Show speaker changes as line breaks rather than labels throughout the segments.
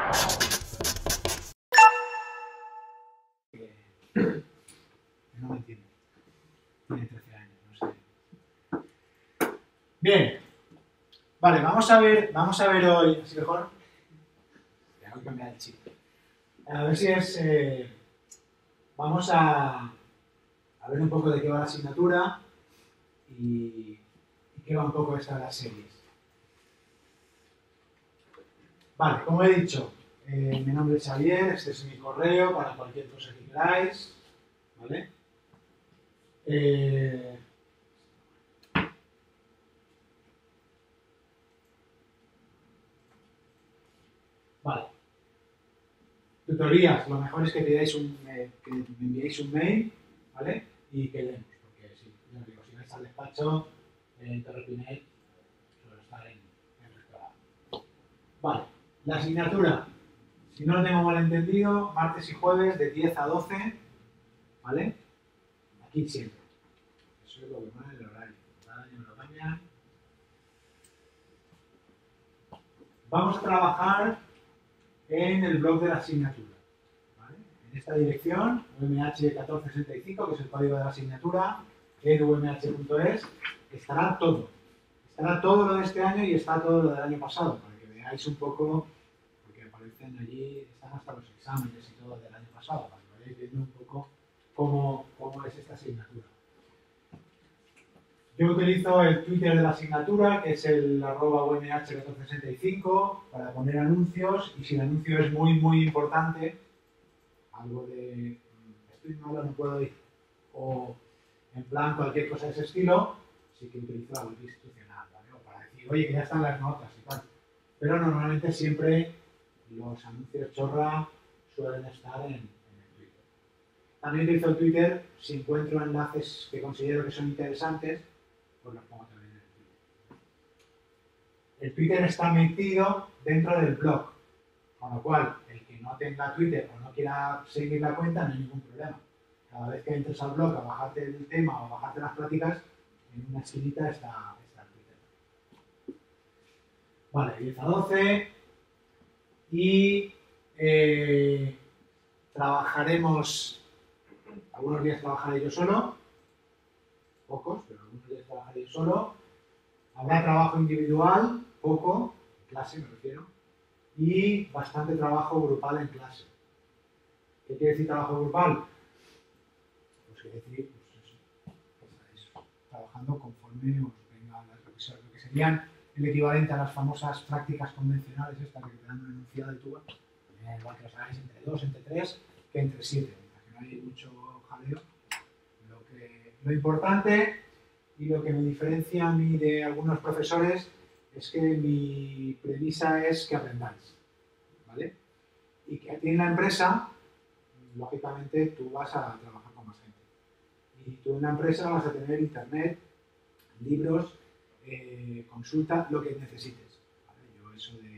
No me entiende. Tiene 13 años, no sé. Bien. Vale, vamos a ver hoy. ¿Así mejor? Voy a cambiar el chip. A ver si es. Vamos a ver un poco de qué va la asignatura y qué va un poco esta de las series. Vale, como he dicho, mi nombre es Xavier, este es mi correo para cualquier cosa que queráis. ¿Vale? Vale. Tutorías, lo mejor es que pidáis que me enviéis un mail, ¿vale? Y que leemos, porque si, ya os digo, si vais al despacho, Torre Pinel suele estar en rectorado. Vale, la asignatura, si no lo tengo mal entendido, martes y jueves de 10 a 12, ¿vale? Aquí siempre. Eso es lo que pone en el horario. Cada año me lo cambian. Vamos a trabajar en el blog de la asignatura. ¿Vale? En esta dirección, umh1465, que es el código de la asignatura, en umh.es, estará todo. Estará todo lo de este año y está todo lo del año pasado, para que veáis un poco, porque aparecen allí, están hasta los exámenes y todo del año pasado, para que vayáis viendo un poco cómo es esta asignatura. Yo utilizo el Twitter de la asignatura, que es el @umh1465, para poner anuncios, y si el anuncio es muy importante, algo de estoy malo, no puedo ir, o en plan cualquier cosa de ese estilo, sí que utilizo la web institucional, ¿vale? O para decir, oye, que ya están las notas y tal. Pero normalmente siempre los anuncios chorra suelen estar en el Twitter. También utilizo el Twitter si encuentro enlaces que considero que son interesantes, pues los pongo también en el Twitter. El Twitter está metido dentro del blog, con lo cual el que no tenga Twitter o no quiera seguir la cuenta no hay ningún problema. Cada vez que entres al blog a bajarte el tema o a bajarte las prácticas, en una esquinita está el Twitter. Vale, 10 a 12 y trabajaremos, algunos días trabajaré yo solo, pocos, pero algunos días trabajaré yo solo. Habrá trabajo individual, poco, en clase me refiero, y bastante trabajo grupal en clase. ¿Qué quiere decir trabajo grupal? Pues quiere decir, pues eso, trabajando conforme os venga lo que serían el equivalente a las famosas prácticas convencionales, estas que te dan una enunciado y tú vas, igual que los hagáis entre 2, entre 3, que entre 7, mientras que no hay mucho jaleo. Lo importante y lo que me diferencia a mí de algunos profesores es que mi premisa es que aprendáis, ¿vale? Y que aquí en la empresa, lógicamente, tú vas a trabajar con más gente. Y tú en la empresa vas a tener internet, libros, consulta, lo que necesites. ¿Vale? Yo eso de,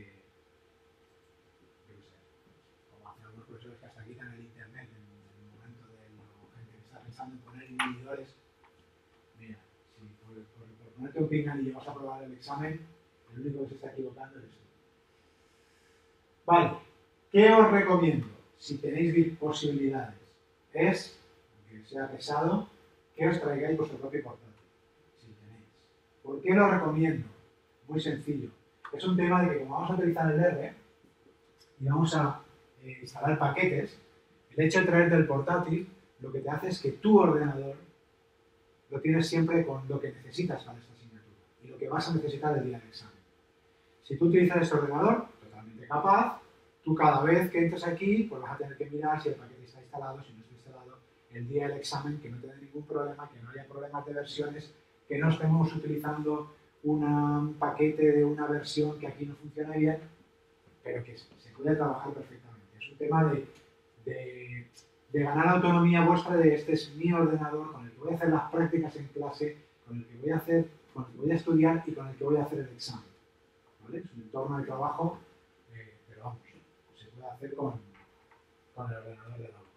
yo qué sé, como hacen algunos profesores que hasta quitan el internet en el momento de la gente que está pensando en poner inhibidores. Mira, si por ponerte un pinganillo vas a probar el examen, el único que se está equivocando es tú. Vale, ¿qué os recomiendo? Si tenéis posibilidades, es, aunque sea pesado, que os traigáis vuestro propio portátil, si tenéis. ¿Por qué lo recomiendo? Muy sencillo. Es un tema de que como vamos a utilizar el R y vamos a instalar paquetes, el hecho de traerte el portátil lo que te hace es que tu ordenador lo tienes siempre con lo que necesitas para esta asignatura y lo que vas a necesitar el día del examen. Si tú utilizas este ordenador, totalmente capaz, tú cada vez que entres aquí, pues vas a tener que mirar si el paquete está instalado, si no está instalado, el día del examen, que no te dé ningún problema, que no haya problemas de versiones, que no estemos utilizando un paquete de una versión que aquí no funciona bien, pero que se puede trabajar perfectamente. Es un tema de ganar autonomía vuestra de este es mi ordenador con el que voy a hacer las prácticas en clase, con el que voy a estudiar y con el que voy a hacer el examen. ¿Vale? Es un entorno de trabajo, pero vamos, se puede hacer con el ordenador de lado.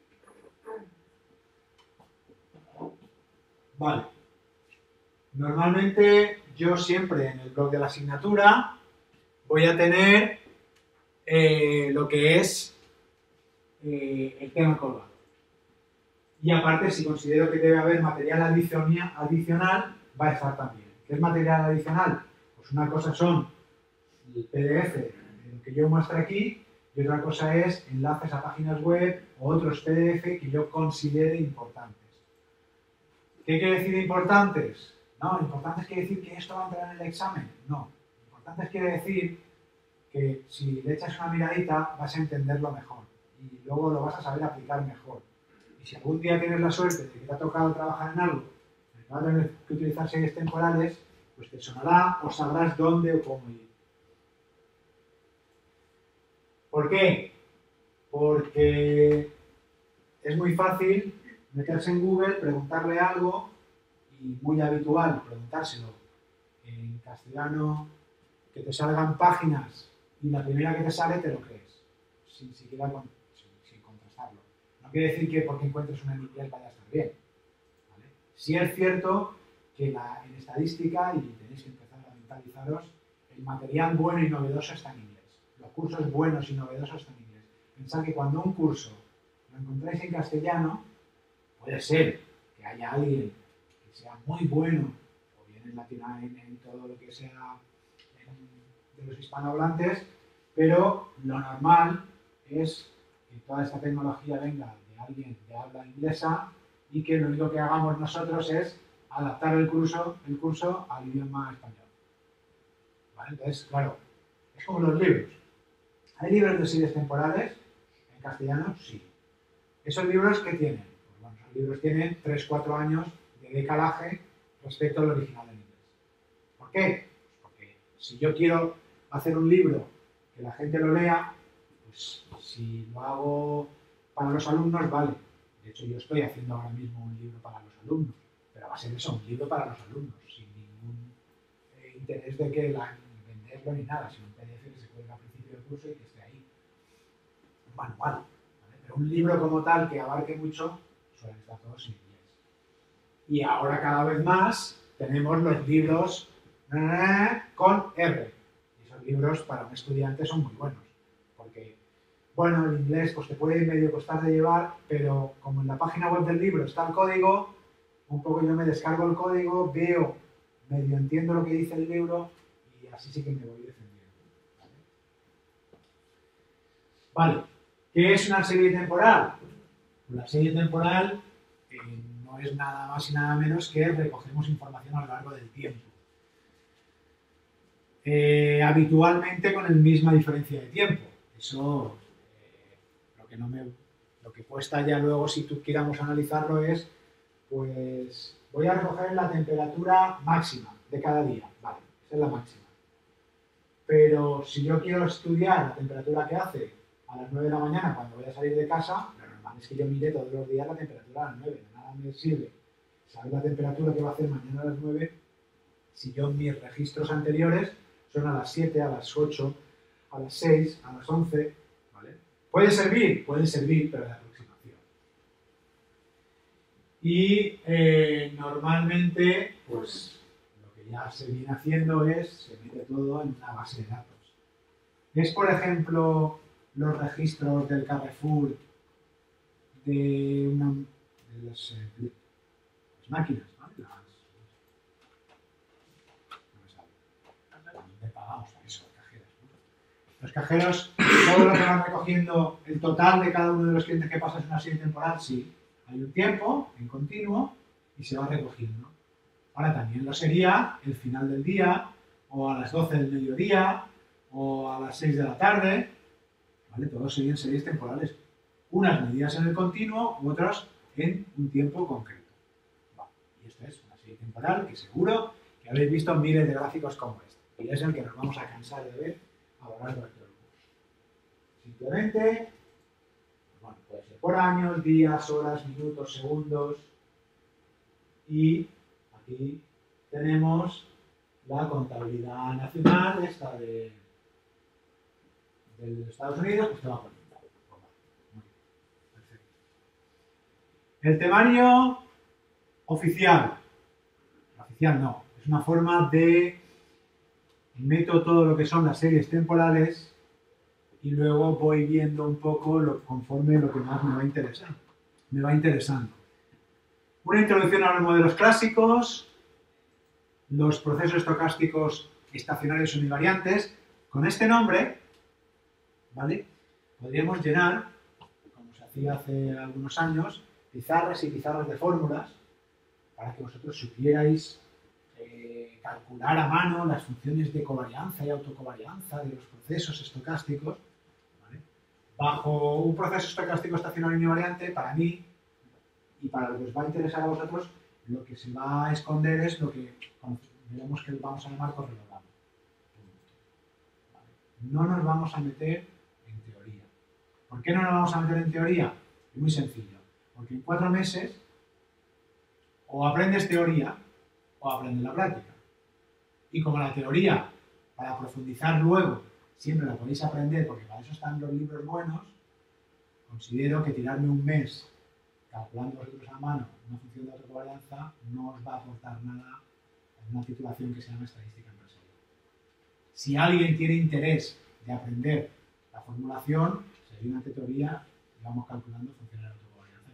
Vale. Normalmente yo siempre en el blog de la asignatura voy a tener lo que es el tema colgado. Y aparte, si considero que debe haber material adicional, va a estar también. ¿Qué es material adicional? Pues una cosa son el PDF, lo que yo muestro aquí, y otra cosa es enlaces a páginas web o otros PDF que yo considere importantes. ¿Qué quiere decir importantes? No, importantes quiere decir que esto va a entrar en el examen. No, importantes quiere decir que si le echas una miradita vas a entenderlo mejor y luego lo vas a saber aplicar mejor. Y si algún día tienes la suerte de que te ha tocado trabajar en algo en el que vas a tener que utilizar series temporales, pues te sonará o sabrás dónde o cómo ir. ¿Por qué? Porque es muy fácil meterse en Google, preguntarle algo y muy habitual preguntárselo en castellano, que te salgan páginas y la primera que te sale te lo crees, sin siquiera sin contrastarlo. No quiere decir que porque encuentres una en inglés vaya a estar bien, ¿vale? Sí es cierto que en estadística, y tenéis que empezar a mentalizaros, el material bueno y novedoso está en inglés. Los cursos buenos y novedosos están en inglés. Pensad que cuando un curso lo encontráis en castellano, puede ser que haya alguien que sea muy bueno, o bien en Latinoamérica, en todo lo que sea de los hispanohablantes, pero lo normal es que toda esta tecnología venga de alguien de habla inglesa y que lo único que hagamos nosotros es adaptar el curso al idioma español. ¿Vale? Entonces, claro, es como los libros. ¿Hay libros de series temporales en castellano? Sí. ¿Esos libros qué tienen? Pues bueno, esos libros tienen 3-4 años de decalaje respecto al original en inglés. ¿Por qué? Pues porque si yo quiero hacer un libro que la gente lo lea, pues si lo hago para los alumnos, vale. De hecho, yo estoy haciendo ahora mismo un libro para los alumnos, pero va a ser eso, un libro para los alumnos, sin ningún interés de que venderlo ni nada, sino un PDF que se cuelga al principio del curso y que esté ahí. Un manual, ¿vale? Pero un libro como tal que abarque mucho, suelen estar todos en inglés. Y ahora cada vez más tenemos los libros con R. Y esos libros para un estudiante son muy buenos, porque, bueno, el inglés pues te puede medio costar de llevar, pero como en la página web del libro está el código, un poco yo me descargo el código, veo, medio entiendo lo que dice el libro y así sí que me voy defendiendo. Vale, ¿qué es una serie temporal? Pues la serie temporal no es nada más y nada menos que recogemos información a lo largo del tiempo. Habitualmente con la misma diferencia de tiempo. Eso, lo que cuesta ya luego, si quieramos analizarlo, es, pues, voy a recoger la temperatura máxima de cada día. Vale, esa es la máxima. Pero si yo quiero estudiar la temperatura que hace a las 9 de la mañana cuando voy a salir de casa, lo normal es que yo mire todos los días la temperatura a las 9. Nada me sirve saber la temperatura que va a hacer mañana a las 9 si yo mis registros anteriores son a las 7, a las 8, a las 6, a las 11, ¿vale? ¿Puede servir? Puede servir, pero de aproximación. Y normalmente, pues, lo que ya se viene haciendo es, se mete todo en una base de datos. Es, por ejemplo, los registros del Carrefour de las máquinas, ¿no? Los cajeros, todo lo que van recogiendo, el total de cada uno de los clientes que pasas en una serie temporal, sí. Hay un tiempo en continuo y se va recogiendo. Ahora también lo sería el final del día, o a las 12 del mediodía, o a las 6 de la tarde, ¿vale? Todos serían series temporales. Unas medidas en el continuo, otras en un tiempo concreto. Vale. Y esta es una serie temporal que seguro que habéis visto miles de gráficos como este. Y es el que nos vamos a cansar de ver a lo largo de todo el curso. Simplemente, bueno, puede ser por años, días, horas, minutos, segundos. Y aquí tenemos la contabilidad nacional, esta de Estados Unidos, pues te va a poner. Perfecto. El temario oficial. Oficial no, es una forma de meto todo lo que son las series temporales y luego voy viendo un poco conforme lo que más me va interesando. Una introducción a los modelos clásicos, los procesos estocásticos estacionarios univariantes. Con este nombre, ¿vale?, podríamos llenar, como se hacía hace algunos años, pizarras y pizarras de fórmulas para que vosotros supierais calcular a mano las funciones de covarianza y autocovarianza de los procesos estocásticos, ¿vale? Bajo un proceso estocástico estacionario univariante, para mí, y para lo que os va a interesar a vosotros, lo que se va a esconder es lo que veremos que vamos a llamar correlograma. ¿Vale? No nos vamos a meter en teoría. ¿Por qué no nos vamos a meter en teoría? Es muy sencillo. Porque en 4 meses o aprendes teoría o aprendes la práctica. Y como la teoría, para profundizar luego, siempre la podéis aprender porque para eso están los libros buenos, considero que tirarme un mes calculando vosotros a mano una función de autocovarianza no os va a aportar nada en una titulación que se llama estadística empresarial. Si alguien tiene interés de aprender la formulación, se viene una teoría y vamos calculando funciones de autocovarianza.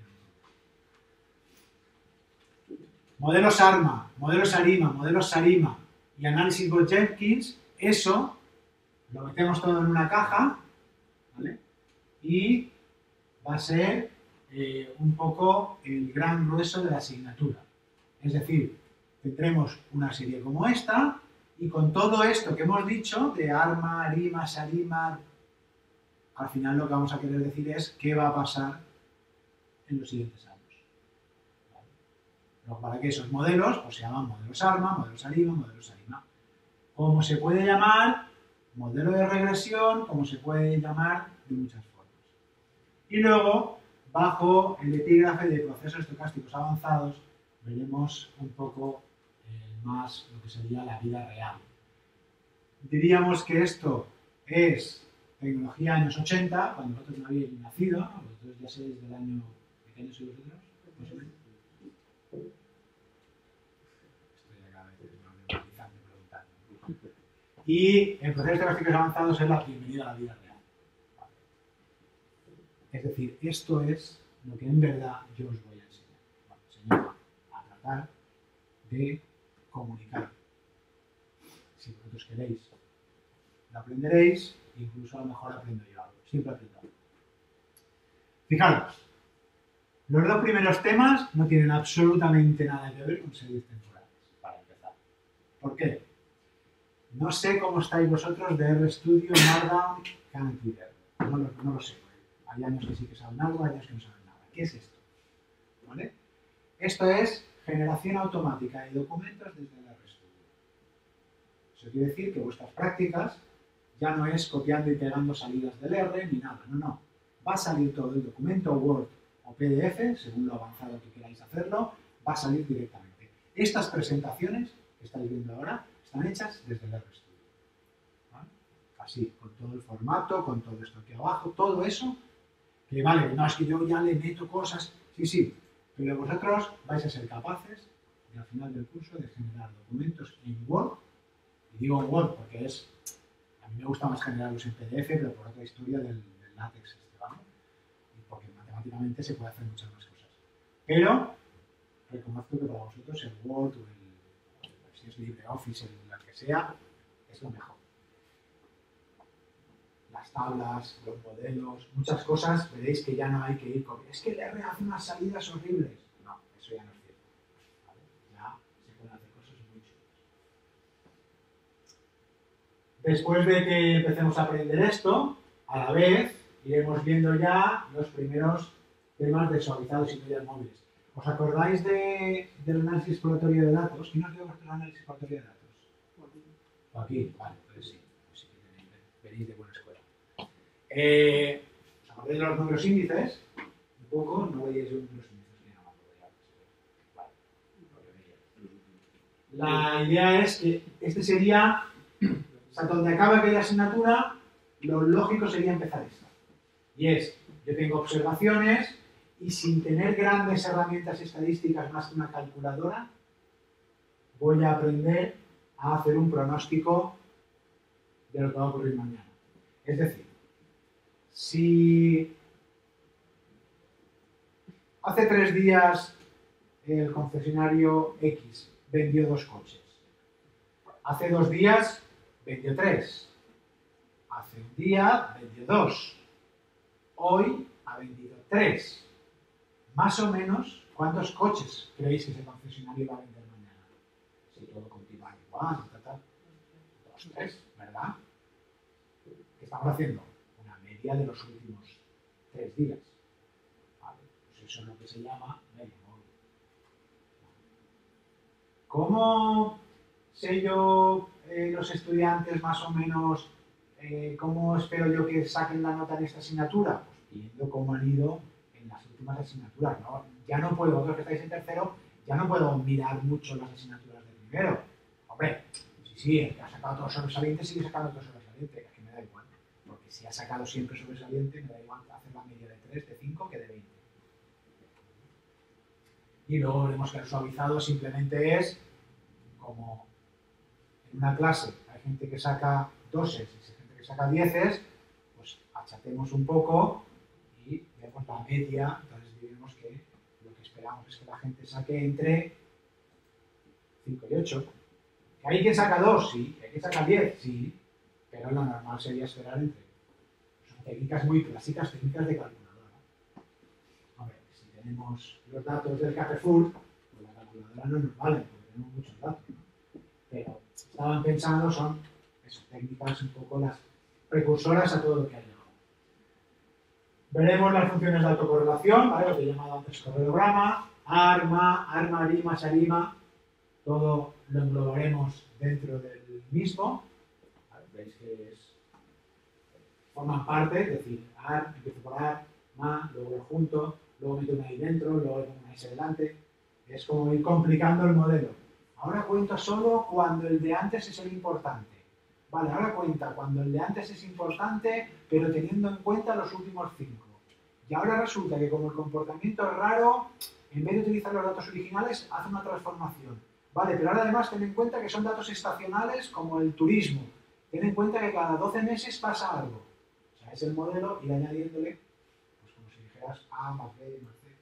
Modelos ARMA, modelos ARIMA, modelos SARIMA y análisis Bot-Jenkins, eso lo metemos todo en una caja, ¿vale? Y va a ser un poco el gran grueso de la asignatura. Es decir, tendremos una serie como esta y con todo esto que hemos dicho de ARMA, ARIMA, SARIMA, al final lo que vamos a querer decir es qué va a pasar en los siguientes años. ¿Vale? Pero para que esos modelos pues, se llaman modelos ARMA, modelos ARIMA, modelos SARIMA. Como se puede llamar modelo de regresión, como se puede llamar de muchas formas. Y luego, bajo el epígrafe de procesos estocásticos avanzados, veremos un poco más lo que sería la vida real. Diríamos que esto es tecnología años 80, cuando vosotros no habéis nacido, vosotros ya sois del año... ¿De qué año sois vosotros? Más o menos. Estoy acá memorizando, preguntando. Y en procesos estocásticos avanzados es la bienvenida a la vida real. Vale. Es decir, esto es lo que en verdad yo os voy a enseñar. Bueno, enseñar a tratar de comunicar. Si vosotros queréis, lo aprenderéis, incluso a lo mejor aprendo yo algo. Siempre aprendo algo. Fijaros, los 2 primeros temas no tienen absolutamente nada que ver con series temporales, para empezar. ¿Por qué? No sé cómo estáis vosotros de RStudio, Markdown, Khan y Reader. No lo sé. Hay años que sí que saben algo, hay años que no saben nada. ¿Qué es esto? ¿Vale? Esto es generación automática de documentos desde el RStudio. Eso quiere decir que vuestras prácticas ya no es copiando y pegando salidas del R ni nada, no. Va a salir todo el documento Word o PDF, según lo avanzado que queráis hacerlo, va a salir directamente. Estas presentaciones que estáis viendo ahora están hechas desde el RStudio. ¿Vale? Así, con todo el formato, con todo esto aquí abajo, todo eso, que vale, no es que yo ya le meto cosas, sí, pero vosotros vais a ser capaces de, al final del curso, de generar documentos en Word, y digo en Word porque es... A mí me gusta más generarlos en PDF, pero por otra historia del látex, ¿vale? Y porque matemáticamente se puede hacer muchas más cosas. Pero reconozco que para vosotros el Word o si es LibreOffice, el que sea, es lo mejor. Las tablas, los modelos, muchas cosas, veréis que ya no hay que ir con... Es que el R hace unas salidas horribles. No, eso ya no es cierto. ¿Vale? Ya se pueden hacer cosas muy chulas. Después de que empecemos a aprender esto, a la vez iremos viendo ya los primeros temas de suavizados y medias móviles. ¿Os acordáis del análisis exploratorio de datos? ¿Quién os dio vuestro análisis exploratorio de datos? Aquí, vale, pues sí que venís de buena escuela. ¿Os acordáis de los números índices? Un poco, no veíais los números índices ni nada más. Vale, la idea es que este sería... O sea, donde acaba aquella asignatura, lo lógico sería empezar esta. Y es, yo tengo observaciones y sin tener grandes herramientas estadísticas más que una calculadora, voy a aprender a hacer un pronóstico de lo que va a ocurrir mañana. Es decir, Si hace 3 días el concesionario X vendió 2 coches, hace 2 días vendió 3, hace un día vendió 2, hoy ha vendido 3. Más o menos, ¿cuántos coches creéis que ese concesionario va a vender mañana? Si todo continúa igual, tal. 2, 3, ¿verdad? ¿Qué estamos haciendo? Una media de los últimos 3 días. ¿Vale? Pues eso es lo que se llama media móvil. ¿Cómo sé yo los estudiantes más o menos, cómo espero yo que saquen la nota en esta asignatura? Pues viendo cómo han ido en las últimas asignaturas, ¿no? Ya no puedo, vosotros que estáis en tercero, ya no puedo mirar mucho las asignaturas de primero. Hombre, sí, el que ha sacado todo sobresaliente sigue sacando todo sobresaliente, que me da igual. Porque si ha sacado siempre sobresaliente, me da igual hacer la media de 3, de 5 que de 20. Y luego veremos que el suavizado simplemente es como en una clase hay gente que saca 2 y gente que saca 10, pues achatemos un poco y vemos la media. Entonces diremos que lo que esperamos es que la gente saque entre 5 y 8. ¿Que hay quien saca 2? Sí. ¿Que hay quien saca 10? Sí. Pero lo normal sería esperar entre. Son técnicas muy clásicas, técnicas de calculadora. Hombre, si tenemos los datos del Carrefour, pues la calculadora no nos vale, porque tenemos muchos datos, ¿no? Pero estaban pensando, son esas técnicas un poco las precursoras a todo lo que hay ahora. Veremos las funciones de autocorrelación, ¿vale? Lo que he llamado antes correlograma, arma, arima, sarima, todo lo englobaremos dentro del mismo. ¿Vale? Veis que forman parte, es decir, empiezo por ma, luego lo junto, luego meto una I dentro, luego pongo una S delante. Es como ir complicando el modelo. Ahora cuenta solo cuando el de antes es el importante. Vale, ahora cuenta cuando el de antes es importante, pero teniendo en cuenta los últimos 5. Y ahora resulta que como el comportamiento es raro, en vez de utilizar los datos originales, hace una transformación. Vale, pero ahora además ten en cuenta que son datos estacionales como el turismo. Ten en cuenta que cada 12 meses pasa algo. O sea, es el modelo ir añadiéndole, pues como si dijeras A más B más C.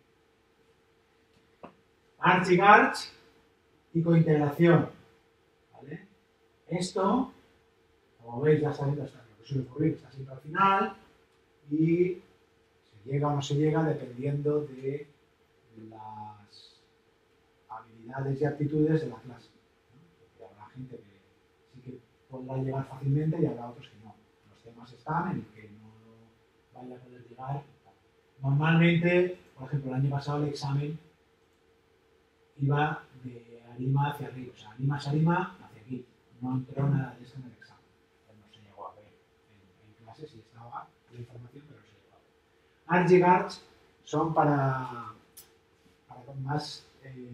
Arch y Garch y cointegración. ¿Vale? Esto, como veis, ya está lo que suele ocurrir, está siempre al final y se llega o no se llega dependiendo de las habilidades y aptitudes de la clase, ¿no? Porque habrá gente que sí que podrá llegar fácilmente y habrá otros que no. Los temas están en el que no vaya a poder llegar. Normalmente, por ejemplo, el año pasado el examen iba de arima hacia arriba, o sea, arima hacia aquí. No entró nada de eso en el examen. No se llegó a ver en clase, sí estaba la información, pero no se llegó a ver. Arch y Garch son para más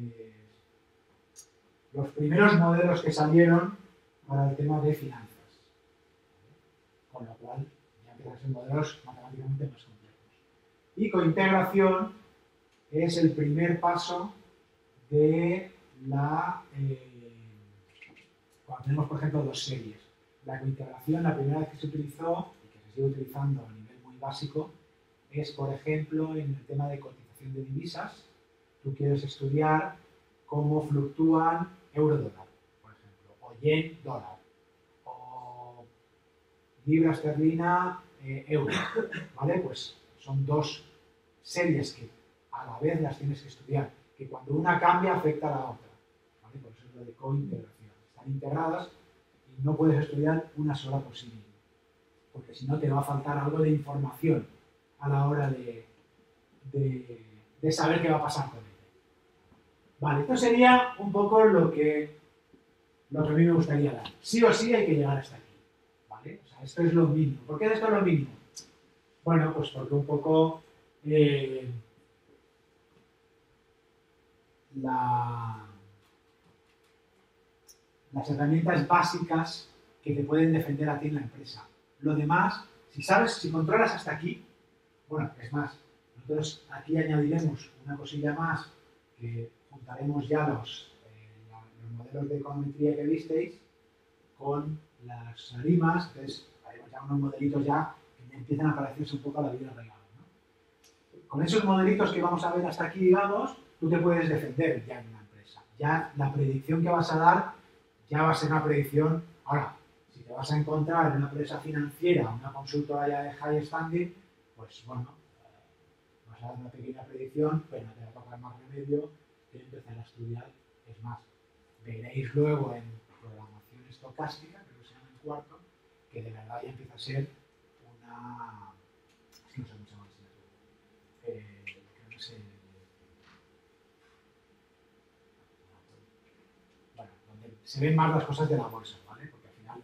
los primeros modelos que salieron para el tema de finanzas. Con lo cual ya empiezan a ser modelos matemáticamente más complejos. Y cointegración es el primer paso de la... cuando tenemos, por ejemplo, 2 series. La cointegración, la primera vez que se utilizó, y que se sigue utilizando a nivel muy básico, es, por ejemplo, en el tema de cotización de divisas. Tú quieres estudiar cómo fluctúan euro-dólar, por ejemplo, o yen-dólar, o libra esterlina, euro, ¿vale? Pues son 2 series que a la vez las tienes que estudiar, que cuando una cambia afecta a la otra, ¿vale? Por eso es lo de cointegración. Están integradas y no puedes estudiar una sola por sí misma, porque si no te va a faltar algo de información a la hora de saber qué va a pasar con ella. Vale, esto sería un poco lo que a mí me gustaría dar. Sí o sí hay que llegar hasta aquí, ¿vale? O sea, esto es lo mínimo. ¿Por qué esto es lo mínimo? Bueno, pues porque un poco las herramientas básicas que te pueden defender a ti en la empresa. Lo demás, si sabes, si controlas hasta aquí, bueno, es más, nosotros aquí añadiremos una cosilla más, que juntaremos ya los modelos de econometría que visteis con las arimas, entonces haremos ya unos modelitos ya que empiezan a parecerse un poco a la vida real, ¿no? Con esos modelitos que vamos a ver hasta aquí, digamos, tú te puedes defender ya en una empresa. Ya la predicción que vas a dar ya va a ser una predicción. Ahora, si te vas a encontrar en una empresa financiera, una consultora ya de high standing, pues bueno, vas a dar una pequeña predicción, pero no te va a tocar más remedio que empezar a estudiar. Es más, veréis luego en programación estocástica, creo que se llama en cuarto, que de verdad ya empieza a ser una... Es que no sé mucho más. Creo que se... Bueno, donde se ven más las cosas de la bolsa, ¿vale? Porque al final...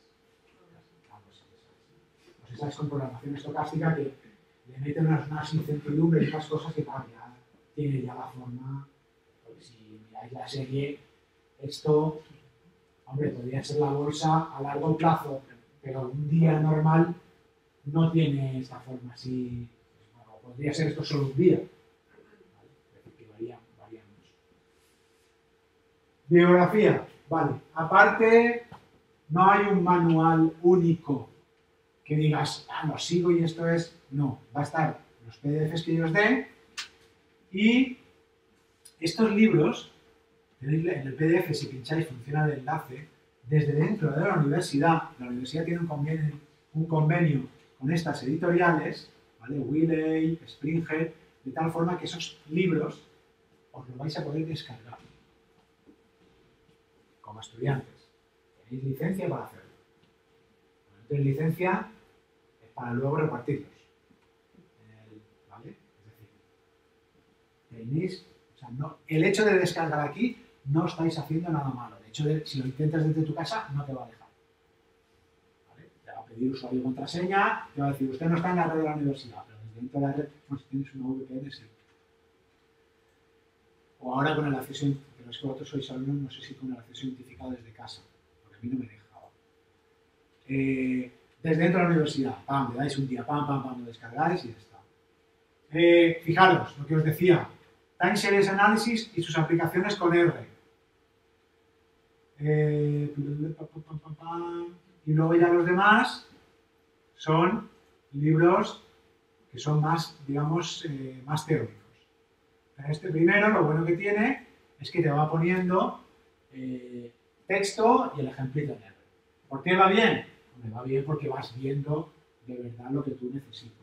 Pues esa es con programación estocástica que le meten unas incertidumbres y unas cosas que claro, ya tiene ya la forma. Porque si miráis la serie, esto, hombre, podría ser la bolsa a largo plazo, pero un día normal no tiene esta forma así. Bueno, podría ser esto solo un día. ¿Vale? Es decir, que varía mucho. Biografía, vale. Aparte, no hay un manual único que digas, ah, lo sigo y esto es. No, va a estar los PDFs que yo os dé y estos libros, tenéis en el PDF, si pincháis, funciona el enlace, desde dentro de la universidad tiene un convenio con estas editoriales, ¿vale? Wiley, Springer, de tal forma que esos libros os los vais a poder descargar como estudiantes. Tenéis licencia para hacerlo. Cuando no tenéis licencia es para luego repartirlos. ¿Vale? Es decir, tenéis, o sea, no, el hecho de descargar aquí no estáis haciendo nada malo. De hecho, si lo intentas desde tu casa, no te va a dejar. ¿Vale? Te va a pedir usuario y contraseña, te va a decir, usted no está en la red de la universidad, pero desde dentro de la red, pues si tienes una VPN, sí. O ahora con el acceso, pero es que vosotros sois alumnos, no sé si con el acceso identificado desde casa, porque a mí no me dejaba. Desde dentro de la universidad, pam, le dais un día, pam, pam, pam, lo descargáis y ya está. Fijaros, lo que os decía, Time Series Analysis y sus aplicaciones con R. Y luego ya los demás son libros que son más, digamos, más teóricos. Pero este primero, lo bueno que tiene es que te va poniendo texto y el ejemplito en R. ¿Por qué va bien? Me va bien porque vas viendo de verdad lo que tú necesitas.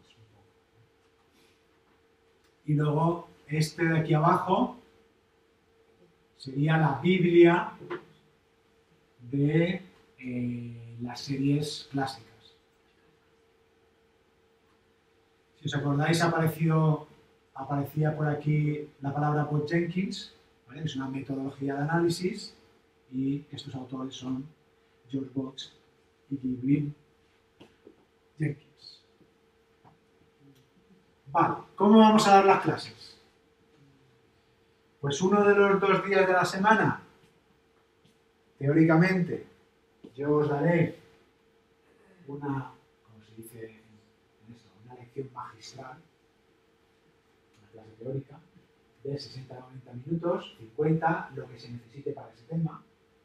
Y luego este de aquí abajo sería la Biblia de las series clásicas. Si os acordáis, aparecía por aquí la palabra Bot-Jenkins, ¿vale? Es una metodología de análisis y estos autores son George Box y Giblin Jenkins. Vale, ¿cómo vamos a dar las clases? Pues uno de los 2 días de la semana, teóricamente, yo os daré una, ¿cómo se dice en esto? Una lección magistral, una clase teórica, de 60 a 90 minutos, 50, lo que se necesite para ese tema.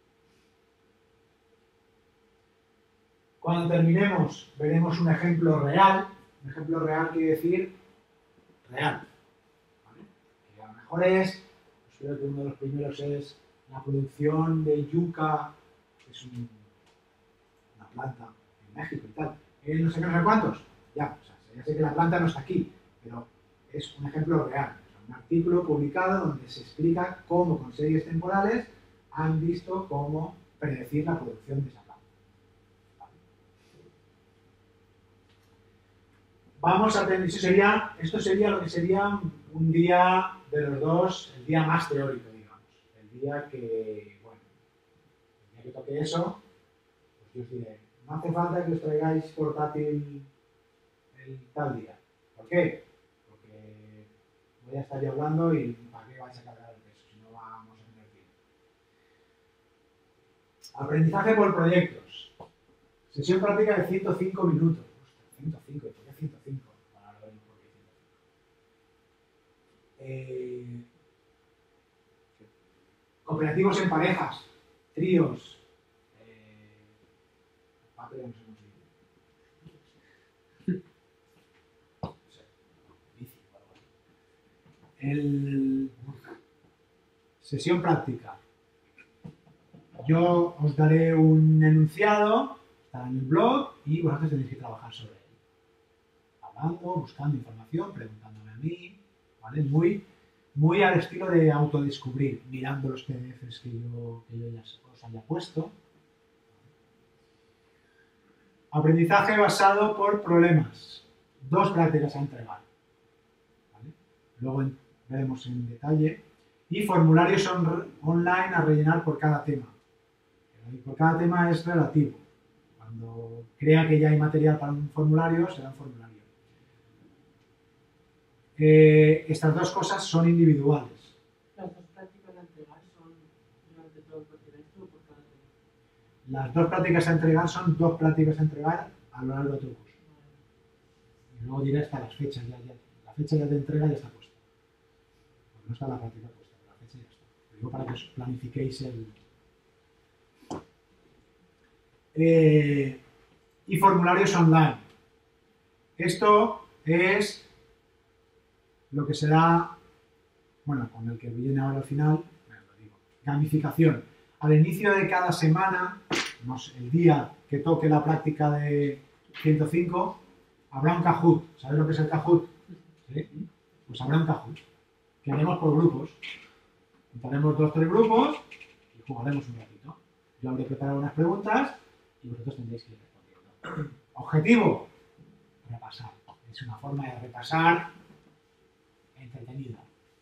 Cuando terminemos, veremos un ejemplo real. Un ejemplo real quiere decir real. ¿Vale? Que a lo mejor es, pues creo que uno de los primeros es la producción de yuca, que es una planta en México y tal. No sé qué, no sé cuántos. Ya, o sea, ya sé que la planta no está aquí, pero es un ejemplo real. O sea, un artículo publicado donde se explica cómo con series temporales han visto cómo predecir la producción de esa planta. Vamos a tener, esto sería lo que sería un día de los dos, el día más teórico, digamos. El día que, bueno, el día que toque eso, pues yo os diré, no hace falta que os traigáis portátil el tal día. ¿Por qué? Porque voy a estar yo hablando y ¿para qué vais a cargar el peso? Si no vamos a tener tiempo. Aprendizaje por proyectos. Sesión práctica de 105 minutos. 105, ¿por qué 105? Ahora lo vemos por qué 105. Cooperativos en parejas, tríos. Pero ya nos hemos ido. Sesión práctica. Yo os daré un enunciado, estará en el blog, y vosotros tenéis que trabajar sobre él. Hablando, buscando información, preguntándome a mí, ¿vale? Muy al estilo de autodescubrir, mirando los PDFs que yo ya os haya puesto. Aprendizaje basado por problemas. 2 prácticas a entregar. ¿Vale? Luego veremos en detalle. Y formularios online a rellenar por cada tema. Por cada tema es relativo. Cuando crea que ya hay material para un formulario, será un formulario. Estas 2 cosas son individuales.
¿Las 2 prácticas a entregar son durante todo el cuatrimestre o por cada tema?
Las 2 prácticas a entregar son 2 prácticas a entregar a lo largo de tu curso. Y luego diré hasta las fechas. La fecha ya de entrega ya está puesta. Pues no está la práctica puesta, pero la fecha ya está. Lo digo para que os planifiquéis y formularios online. Esto es lo que será, bueno, con el que viene ahora al final, lo digo, gamificación. Al inicio de cada semana, no sé, el día que toque la práctica de 105, habrá un Kahoot. ¿Sabéis lo que es el Kahoot? ¿Sí? Pues habrá un Kahoot, que haremos por grupos. Juntaremos 2 o 3 grupos y jugaremos un ratito. Yo habré preparado unas preguntas y vosotros tendréis que ir respondiendo. Objetivo, repasar. Es una forma de repasar entretenida.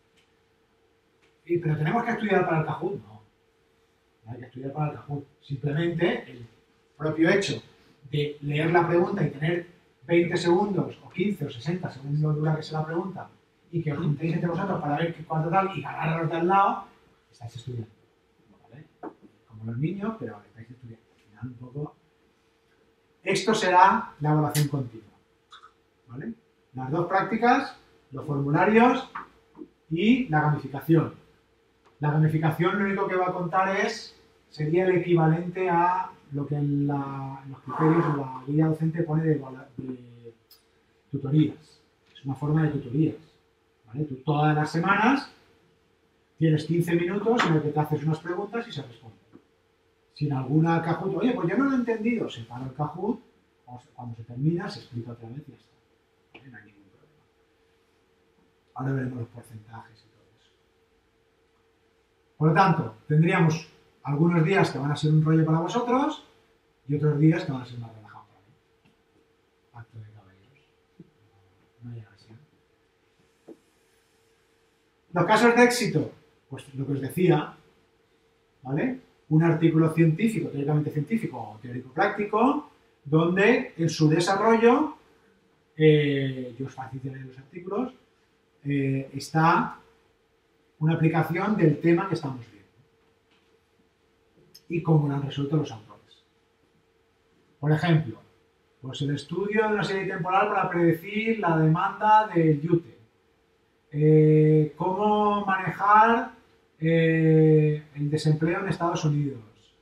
¿Pero tenemos que estudiar para el Kahoot? No. No hay que estudiar para el Kahoot. Simplemente el propio hecho de leer la pregunta y tener 20 segundos o 15 o 60 según lo dura que sea la pregunta y que os juntéis entre vosotros para ver cuánto tal y ganar a los de al lado, estáis estudiando. ¿Vale? Como los niños, pero estáis estudiando. Al final un poco. Esto será la evaluación continua. ¿Vale? Las 2 prácticas, los formularios y la gamificación. La gamificación lo único que va a contar sería el equivalente a lo que en los criterios de la guía docente pone de tutorías. Es una forma de tutorías. ¿Vale? Tú todas las semanas tienes 15 minutos en los que te haces unas preguntas y se responden. Si en alguna Kahoot, oye, pues yo no lo he entendido, se para el Kahoot, o cuando se termina se explica otra vez y ya está. ¿Vale? No hay ningún problema. Ahora veremos los porcentajes y todo eso. Por lo tanto, tendríamos algunos días que van a ser un rollo para vosotros y otros días que van a ser más relajados para mí. Acto de caballeros. No hay agresión. Los casos de éxito, pues lo que os decía, ¿vale? Un artículo científico, teóricamente científico o teórico-práctico, donde en su desarrollo, yo os facilitaré los artículos, está una aplicación del tema que estamos viendo y cómo lo han resuelto los autores. Por ejemplo, pues el estudio de una serie temporal para predecir la demanda del yute. Cómo manejar el desempleo en Estados Unidos.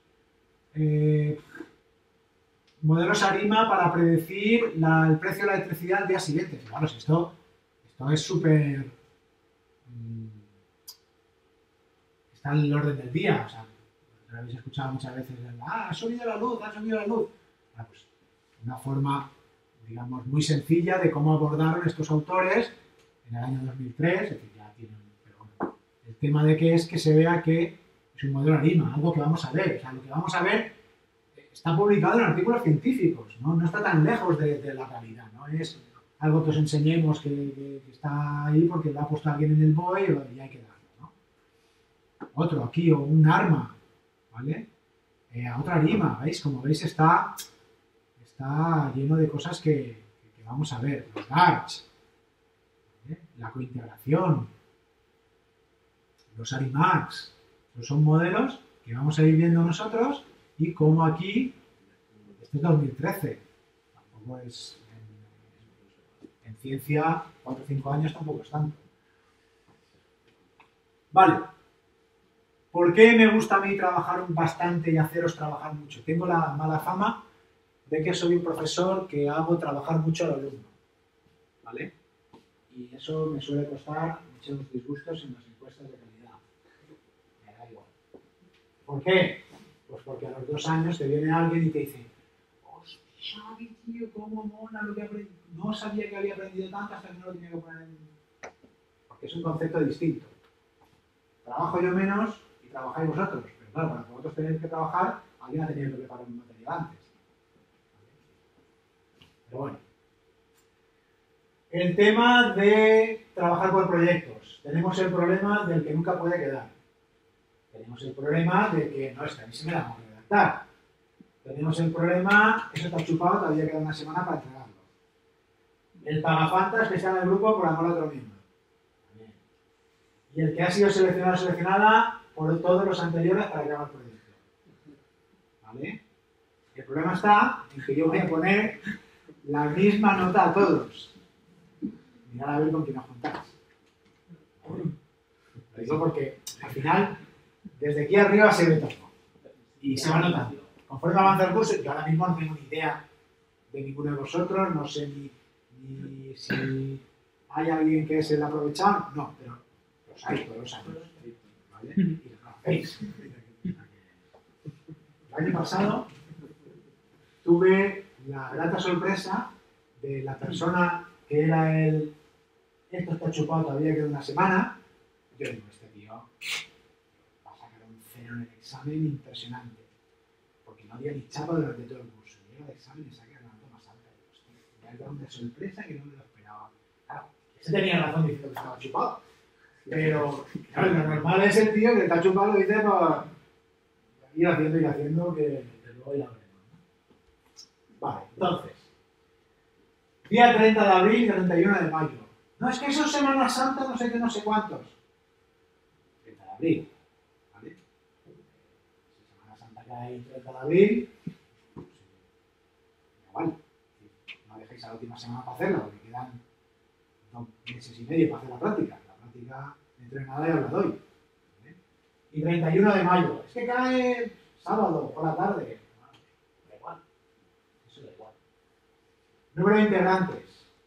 Modelos ARIMA para predecir el precio de la electricidad al día siguiente. Claro, esto es súper... está en el orden del día. O sea, lo habéis escuchado muchas veces. Ha subido la luz, ha subido la luz. Bueno, pues una forma, digamos, muy sencilla de cómo abordaron estos autores en el año 2003, es decir, ya tienen... Pero bueno, el tema de que es que se vea que es un modelo ARIMA, algo que vamos a ver. O sea, lo que vamos a ver está publicado en artículos científicos, ¿no? No está tan lejos de la realidad, ¿no? Es algo que os enseñemos que está ahí porque lo ha puesto alguien en el BOE y hay que darlo, ¿no? Otro aquí, o un arma, ¿vale? A otra ARIMA, ¿veis? Como veis está lleno de cosas que vamos a ver. Los GARCH, ¿vale? La cointegración, los ARIMAX, son modelos que vamos a ir viendo nosotros. Y como aquí, este es 2013, tampoco es, en ciencia, 4 o 5 años tampoco es tanto. Vale, ¿por qué me gusta a mí trabajar bastante y haceros trabajar mucho? Tengo la mala fama de que soy un profesor que hago trabajar mucho al alumno, ¿vale? y eso me suele costar muchos disgustos en las encuestas de calidad. Me da igual. ¿Por qué? Pues porque a los 2 años te viene alguien y te dice, hostia, Xavi, tío, cómo mola lo que he aprendido. No sabía que había aprendido tanto hasta que no lo tenía que poner en... Porque es un concepto distinto. Trabajo yo menos y trabajáis vosotros. Pero claro, para que vosotros tenéis que trabajar, alguien ha tenido que preparar un material antes. Pero bueno. El tema de trabajar por proyectos. Tenemos el problema del que nunca puede quedar. Tenemos el problema de que no, es que a mí se me da que redactar. Tenemos el problema, eso está chupado, todavía queda una semana para entregarlo. El pagafantas que está en el grupo por amor a otro miembro. Y el que ha sido seleccionado o seleccionada por todos los anteriores para que haga el proyecto. ¿Vale? El problema está en que yo voy a poner la misma nota a todos. Mirad a ver con quién os juntáis. Lo digo porque al final, desde aquí arriba se ve todo. Y se va notando. Conforme avanza el curso, yo ahora mismo no tengo ni idea de ninguno de vosotros, no sé ni si hay alguien que es el aprovechado, no, pero los hay todos los años. ¿Vale? Y lo conocéis. El año pasado tuve la grata sorpresa de la persona que era el esto está chupado, todavía queda una semana. Yo digo, este tío va a sacar un 0 en el examen impresionante. Porque no había ni chapa durante todo el curso. Llega el examen y saca la nota más alta. Y hostia, me ha dado una sorpresa que no me lo esperaba. Claro, ese tenía razón diciendo que estaba chupado. Pero, claro, lo normal es el tío que está chupado, lo dice para ir haciendo, que luego ya veremos, ¿no? Vale, entonces. Día 30 de abril y 31 de mayo. No, es que eso es Semana Santa, no sé qué, no sé cuántos. 30 de abril, ¿vale? Si Semana Santa cae el 30 de abril, pues igual. No dejéis a la última semana para hacerla, porque quedan 2 meses y medio para hacer la práctica. La práctica dentro de nada ya os la doy. ¿Vale? Y 31 de mayo. Es que cae sábado por la tarde. Bueno, da igual. Eso da igual. Número de integrantes.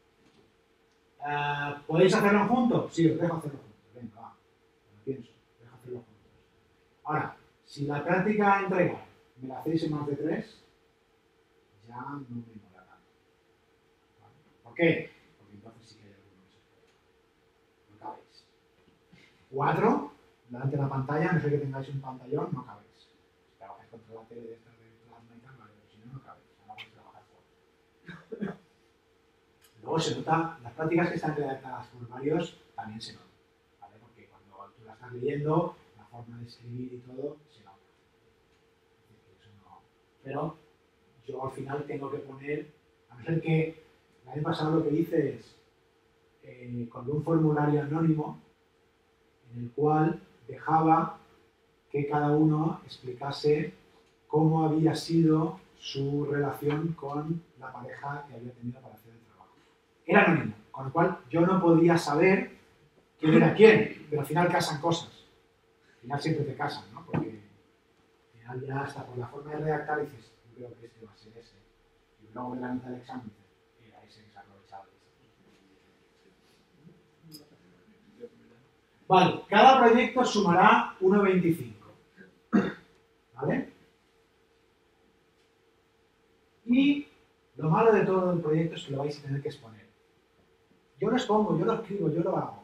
¿Podéis hacerlo juntos? Sí, os dejo hacerlo juntos. Venga, va. Lo pienso. Dejo hacerlo juntos. Ahora, si la práctica entrega me la hacéis en más de 3, ya no me mola tanto. ¿Vale? ¿Por qué? Porque entonces sí que hay alguno que se puede. No cabéis. 4, delante de la pantalla, no sé que tengáis un pantallón, no cabéis. Si trabajáis contra la tele de esta de plasma y tal, vale, pero si no, no cabéis. Ahora vais a trabajar fuera. Luego se nota, las prácticas que están redactadas por varios también se notan, ¿vale? Porque cuando tú la estás leyendo, la forma de escribir y todo, se nota. Eso no. Pero yo al final tengo que poner, a no ser que el año pasado lo que hice es, con un formulario anónimo, en el cual dejaba que cada uno explicase cómo había sido su relación con la pareja que había tenido para hacer el trabajo. Era anónimo, con lo cual yo no podía saber quién era quién, pero al final casan cosas. Al final siempre te casan, ¿no? Porque al final ya hasta por la forma de redactar dices, yo creo que este va a ser ese. Y luego en la mitad del examen dices, era ese que se ha aprovechado de ese. Vale, cada proyecto sumará 1,25. ¿Vale? Y lo malo de todo el proyecto es que lo vais a tener que exponer. Yo lo expongo, yo lo escribo, yo lo hago.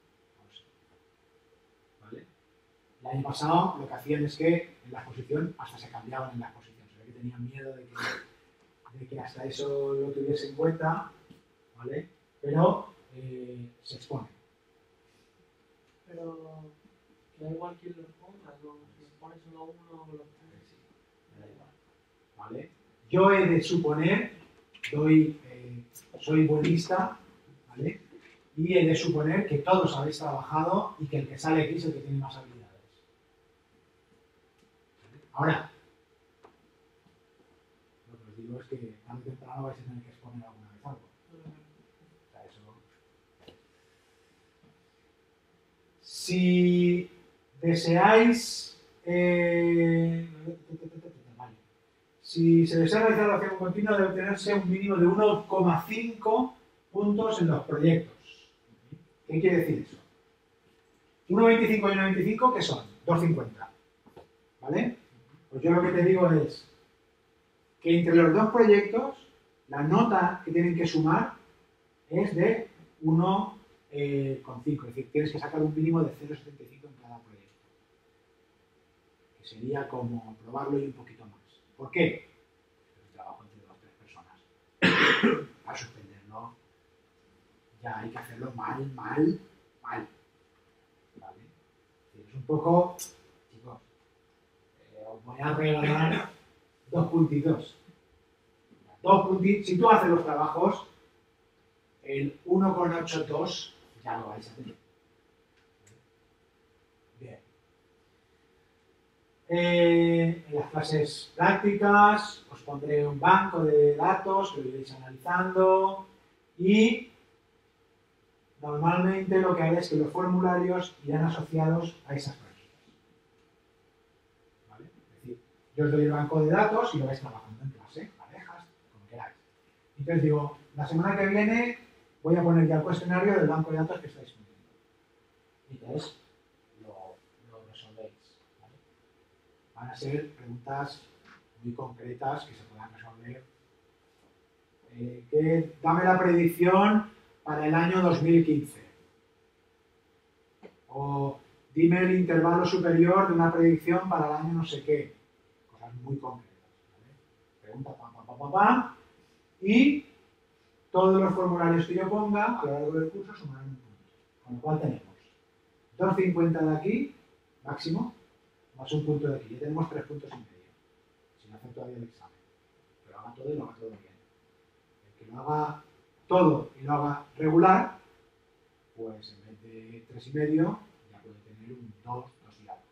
¿Vale? El año pasado lo que hacían es que en la exposición hasta se cambiaban en la exposición. Se ve que tenían miedo de que hasta eso lo tuviese en cuenta, ¿vale? Pero se expone.
Pero que da igual quién los ponga, ¿no? Si pones solo uno o los tres.
Sí, me da igual. ¿Vale? Yo he de suponer, soy buenista, ¿vale? Y he de suponer que todos habéis trabajado y que el que sale aquí es el que tiene más habilidades. ¿Vale? Ahora, lo que os digo es que tarde o temprano vais a tener que exponer alguna vez algo. O sea, eso... Si deseáis... vale. Si se desea realizar la acción continua, debe tenerse un mínimo de 1,5 puntos en los proyectos. ¿Qué quiere decir eso? 1,25 y 1,25, ¿qué son? 2,50. ¿Vale? Pues yo lo que te digo es que entre los dos proyectos, la nota que tienen que sumar es de 1,5. Es decir, tienes que sacar un mínimo de 0,75 en cada proyecto. Que sería como probarlo y un poquito más. ¿Por qué? Es un trabajo entre 2 o 3 personas. Para suspenderlo, ya hay que hacerlo mal. ¿Vale? Es un poco, chicos, os voy a regalar 2 puntitos. 2 puntitos. Si tú haces los trabajos, el 1,82 ya lo vais a tener. Bien. En las clases prácticas os pondré un banco de datos que lo iréis analizando y normalmente lo que haré es que los formularios irán asociados a esas prácticas. ¿Vale? Es decir, yo os doy el banco de datos y lo vais trabajando en clase, parejas, como queráis. Entonces digo, la semana que viene voy a poner ya el cuestionario del banco de datos que estáis poniendo. Y entonces lo resolvéis. ¿Vale? Van a ser preguntas muy concretas que se puedan resolver. Dame la predicción para el año 2015. O dime el intervalo superior de una predicción para el año no sé qué. Cosas muy concretas. ¿Vale? Pregunta pam. Y todos los formularios que yo ponga a lo largo del curso sumarán un punto. Con lo cual tenemos 2,50 de aquí, máximo, más un punto de aquí. Ya tenemos 3,5 puntos. Sin hacer todavía el examen. Pero haga todo y lo haga todo bien. El que lo haga todo y lo haga regular, pues en vez de 3,5 ya puede tener un 2 y algo.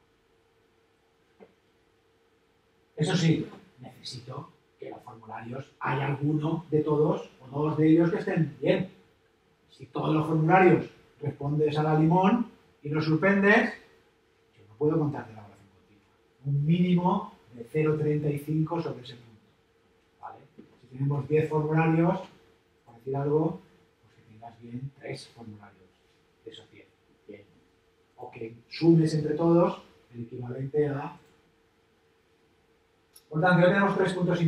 Eso sí, necesito que los formularios haya alguno de todos o 2 de ellos que estén bien. Si todos los formularios respondes a la limón y los suspendes, yo no puedo contarte la evaluación continua. Un mínimo de 0,35 sobre ese punto. ¿Vale? Si tenemos 10 formularios, por decir algo, pues que tengas bien 3 formularios de esos 10. Bien. O que sumes entre todos el equivalente a... Por tanto, ya tenemos 3,5 puntos.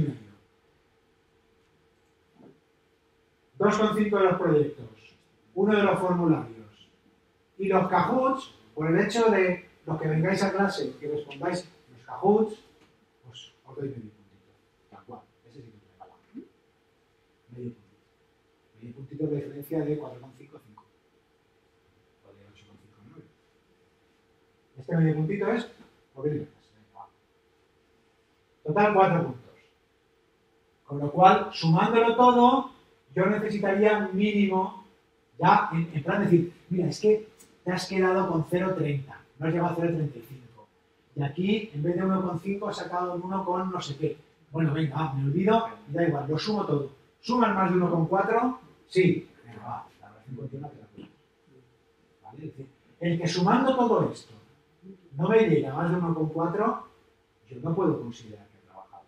2,5 de los proyectos, 1 de los formularios y los Kahoots, por el hecho de los que vengáis a clase que respondáis los Kahoots, pues os doy medio puntito. Tal cual, ese sí que me regala. Medio puntito. Medio puntito de diferencia de 4,5 a 5. O de 8,5 a 9. Este medio puntito es por venir a clase. Total 4 puntos. Con lo cual, sumándolo todo, yo necesitaría un mínimo, ya en plan decir, mira, es que te has quedado con 0,30, no has llegado a 0,35. Y aquí, en vez de 1,5, has sacado un 1 con no sé qué. Bueno, venga, me olvido, y da igual, lo sumo todo. ¿Suman más de 1,4? Sí. Venga, va, la relación continua te la cuento. ¿Vale? Es decir, el que sumando todo esto no me llega a más de 1,4, yo no puedo considerar que he trabajado.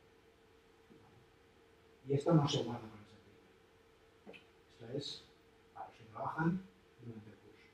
Y esto no se guarda para el septiembre. Esto es para los que trabajan durante el curso.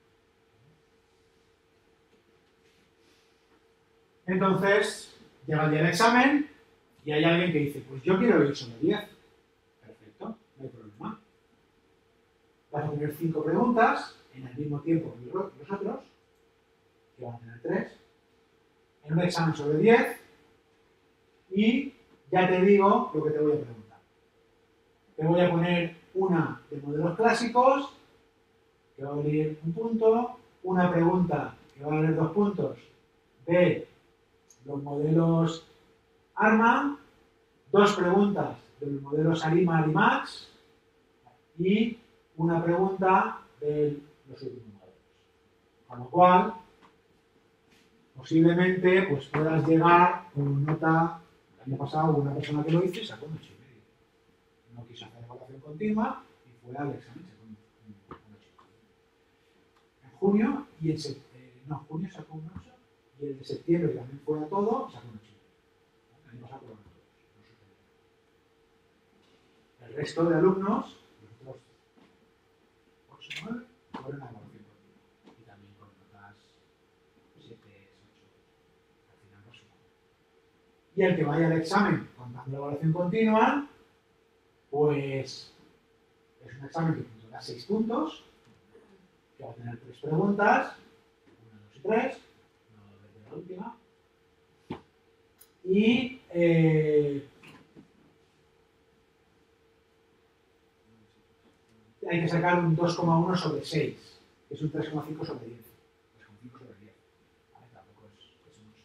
Entonces, llega el día del examen y hay alguien que dice, pues yo quiero ir sobre 10. Perfecto, no hay problema. Vas a tener 5 preguntas en el mismo tiempo que los otros, que van a tener 3, en un examen sobre 10 y ya te digo lo que te voy a preguntar. Te voy a poner una de modelos clásicos, que va a valer un punto, una pregunta que va a valer 2 puntos de los modelos ARMA, 2 preguntas de los modelos ARIMA, ARIMAX y una pregunta de los últimos modelos. Con lo cual, posiblemente pues, puedas llegar con nota. El año pasado hubo una persona que lo hizo y sacó un 8,5. No quiso hacer evaluación continua y fue al examen, sacó un 8,5. En junio, y en junio sacó un 8, y el de septiembre, que también fue a todo, sacó un 8,5. El año pasado fueron todos, no sucedió. El resto de alumnos, los otros 8, 9, sobre una evaluación continua. Y también con notas 7, 8, al final por suma. Y el que vaya al examen contando la evaluación continua, pues es un examen que tendrá 6 puntos, que va a tener 3 preguntas, 1, 2 y 3, no desde la última. Y hay que sacar un 2,1 sobre 6, que es un 3,5 sobre 10. 3,5 sobre 10. ¿Vale? Tampoco es mucho.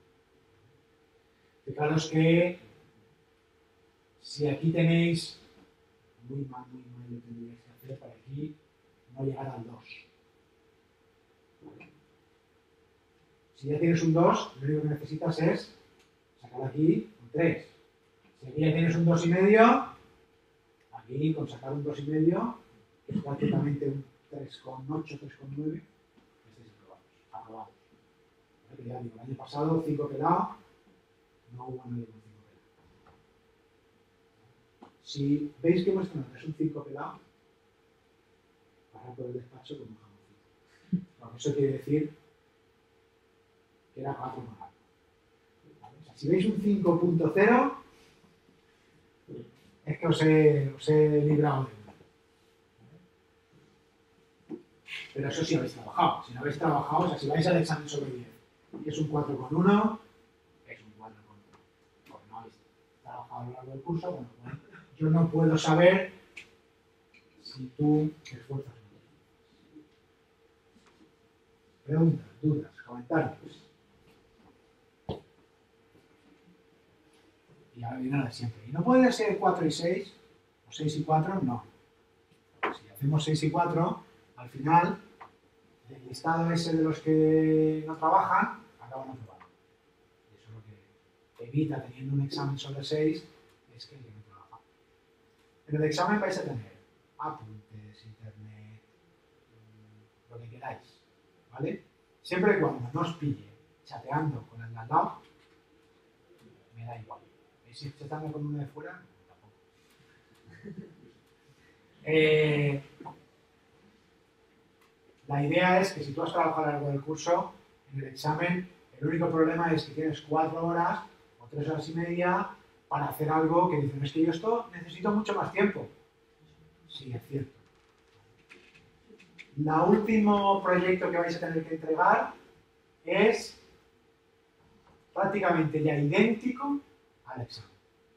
Fijaros que si aquí tenéis muy mal lo tendríais que hacer para aquí no llegar al 2. ¿Vale? Si ya tienes un 2, lo único que necesitas es sacar aquí un 3. Si aquí ya tienes un 2,5, aquí con sacar un 2,5, que es prácticamente un 3,8, 3,9, estáis aprobados. ¿Vale? Ya digo, el año pasado 5 pelados, no hubo nadie con 5 pelados. Si veis que vuestra nota es un 5 pelado, pasad por el despacho con un jamoncito. Porque eso quiere decir que era 4 más alto. ¿Vale? O sea, si veis un 5.0, es que os he librado de uno. Pero eso sí habéis trabajado. Si no habéis trabajado, o sea, si vais al examen sobre 10 y es un 4,1, es un 4,1. Porque no habéis trabajado a lo largo del curso, bueno, yo no puedo saber si tú te esfuerzas o no. Preguntas, dudas, comentarios. Y ahora viene la de siempre. ¿Y no puede ser 4 y 6? ¿O 6 y 4? No. Si hacemos 6 y 4, al final, del listado ese de los que no trabajan, acaban aprobando. Y eso es lo que evita, teniendo un examen sobre 6, es que el que no trabaja. En el examen vais a tener apuntes, internet, lo que queráis, ¿vale? Siempre y cuando no os pille chateando con el de al lado, me da igual. ¿Y si chateando con uno de fuera? Tampoco. La idea es que si tú has trabajado a lo largo del curso, en el examen, el único problema es que tienes 4 horas o 3 horas y media para hacer algo que dicen, es que yo esto necesito mucho más tiempo. Sí, es cierto. El último proyecto que vais a tener que entregar es prácticamente ya idéntico al examen.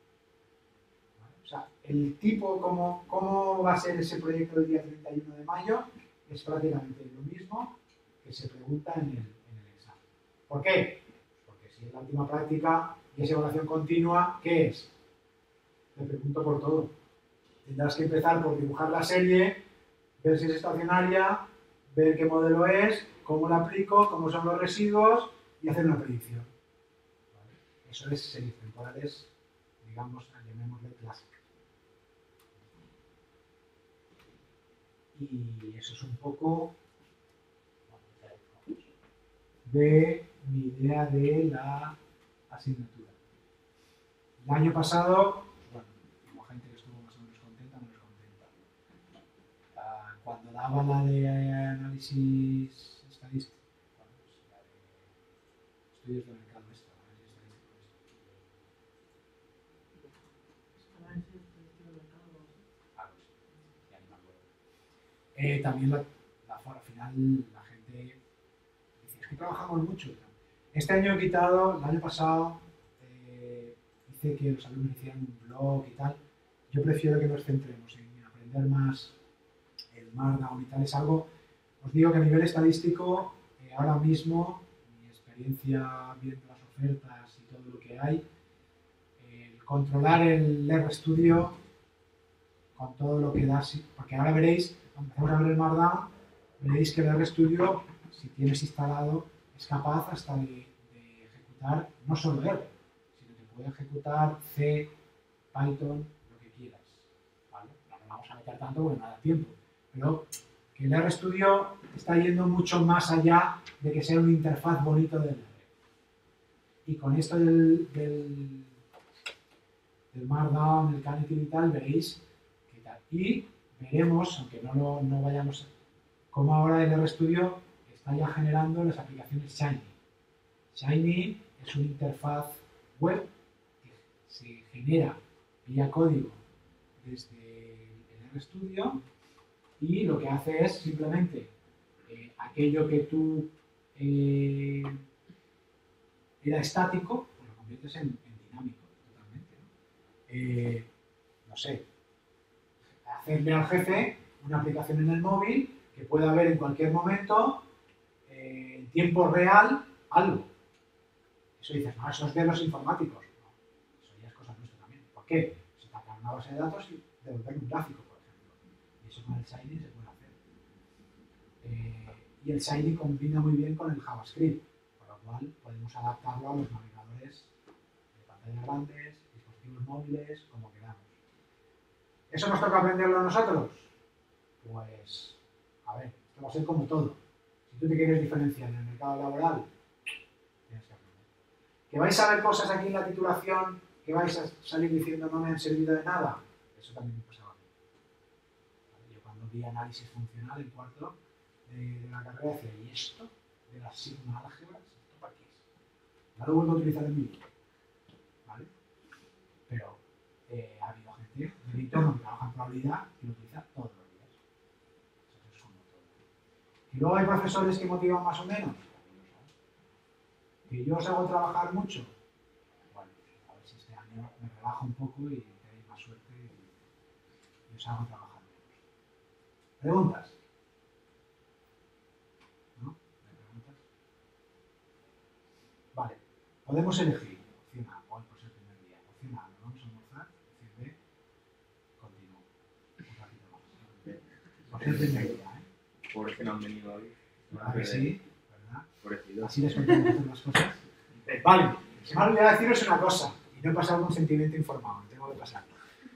O sea, el tipo, cómo va a ser ese proyecto del día 31 de mayo, es prácticamente lo mismo que se pregunta en el examen. ¿Por qué? Porque si es la última práctica y es evaluación continua, ¿qué es? Me pregunto por todo. Tendrás que empezar por dibujar la serie, ver si es estacionaria, ver qué modelo es, cómo la aplico, cómo son los residuos y hacer una predicción. ¿Vale? Eso es series temporales, digamos, llamémosle clásicas. Y eso es un poco de mi idea de la asignatura. El año pasado, bueno, hubo gente que estuvo más o menos contenta, menos contenta. Cuando daba la de análisis estadístico, bueno, pues la de estudios de mercado,
Análisis estadístico de mercado.
Ya ni me acuerdo. También al final la gente dice, es que trabajamos mucho. Este año he quitado, el año pasado hice que los alumnos hicieran un blog y tal. Yo prefiero que nos centremos en aprender más el Markdown y tal. Es algo, os digo que a nivel estadístico, ahora mismo, mi experiencia viendo las ofertas y todo lo que hay, controlar el RStudio con todo lo que da, porque ahora veréis, cuando empecemos a ver el Markdown, veréis que el RStudio, si tienes instalado, es capaz hasta de ejecutar no solo R, sino que puede ejecutar C, Python, lo que quieras. ¿Vale? No nos vamos a meter tanto porque no da tiempo, pero que el RStudio está yendo mucho más allá de que sea una interfaz bonito del R. Y con esto del Markdown, el Knative y tal, veréis que tal. Y veremos, aunque no vayamos como ahora el RStudio está ya generando las aplicaciones Shiny. Shiny es una interfaz web que se genera vía código desde el RStudio y lo que hace es simplemente aquello que tú era estático, pues lo conviertes en dinámico totalmente, ¿no? No sé, hacerle al jefe una aplicación en el móvil que pueda ver en cualquier momento, en tiempo real, algo. Eso dices, no, eso es de los informáticos. No, eso ya es cosa nuestra también. ¿Por qué? Se sacar una base de datos y devolver un gráfico, por ejemplo. Y eso con el Shiny se puede hacer. Y el Shiny combina muy bien con el JavaScript, por lo cual podemos adaptarlo a los navegadores de pantallas grandes, dispositivos móviles, como queramos. ¿Eso nos toca aprenderlo a nosotros? Pues, a ver, esto va a ser como todo. Si tú te quieres diferenciar en el mercado laboral, tienes que aprender. ¿Que vais a ver cosas aquí en la titulación que vais a salir diciendo no me han servido de nada? Eso también me pasaba a mí. Yo cuando vi análisis funcional en cuarto de la carrera decía, ¿y esto? De las sigma álgebras, ¿esto para qué es? No lo vuelvo a utilizar en mi vida. ¿Vale? Pero ha habido gente de mi entorno que trabaja en probabilidad y lo utiliza todos los días. Eso es como todo. Y luego hay profesores que motivan más o menos. Que yo os hago trabajar mucho. Bueno, a ver si este año me relajo un poco y tenéis más suerte y os hago trabajar menos. ¿Preguntas? ¿No? ¿Hay preguntas? Vale. Podemos elegir. Opción A, hoy por ser el primer día. Opción A, nos vamos a almorzar. Opción B, continúo. Un ratito más. Por ser el primer día, ¿eh?
Pobres que no han venido hoy.
¿Verdad que sí? ¿Verdad?
Pobrecidos.
Así les contamos hacer las cosas. Vale, se me ha olvidado deciros una cosa, y no he pasado consentimiento informado, tengo que pasar.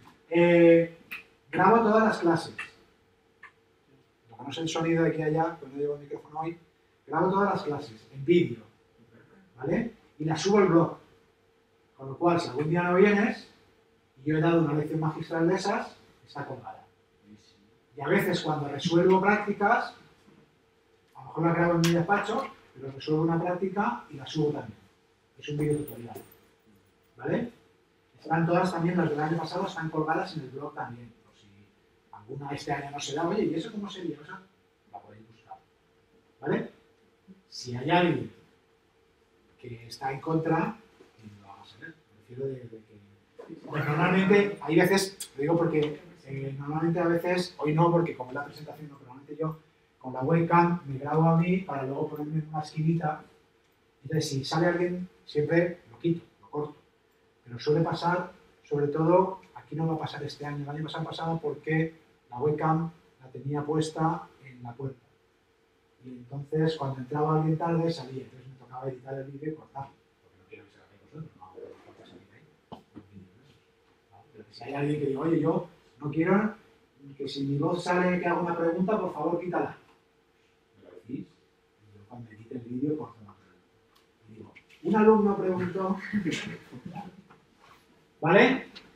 Grabo todas las clases. Lo que no sé el sonido de aquí a allá, pues no llevo el micrófono hoy. Grabo todas las clases en vídeo, ¿vale? Y las subo al blog. Con lo cual, si algún día no vienes, y yo he dado una lección magistral de esas, está colgada. Y a veces cuando resuelvo prácticas, a lo mejor las grabo en mi despacho, pero resuelvo una práctica y la subo también. Es un vídeo tutorial. ¿Vale? Están todas también, las del año pasado, están colgadas en el blog también. Por si alguna este año no se da, oye, ¿y eso cómo sería? Esa la podéis buscar. ¿Vale? Si hay alguien que está en contra, que lo haga saber. Me refiero de que... Pues normalmente, hay veces, lo digo porque normalmente a veces, hoy no, porque como es la presentación, no, pero normalmente yo con la webcam me grabo a mí para luego ponerme en una esquinita. Entonces, si sale alguien, siempre lo quito, lo corto. Pero suele pasar, sobre todo, aquí no va a pasar este año, el año pasado porque la webcam la tenía puesta en la puerta. Y entonces, cuando entraba alguien tarde, salía. Entonces me tocaba editar el vídeo y cortarlo. Porque no quiero que se lo hagáis vosotros, no puede salir ahí. Pero si hay alguien que diga, oye, yo no quiero que si mi voz sale que haga una pregunta, por favor, quítala. ¿Me lo decís? Y yo cuando edite el vídeo, corto una pregunta. Y digo, un alumno preguntó... ¿Vale?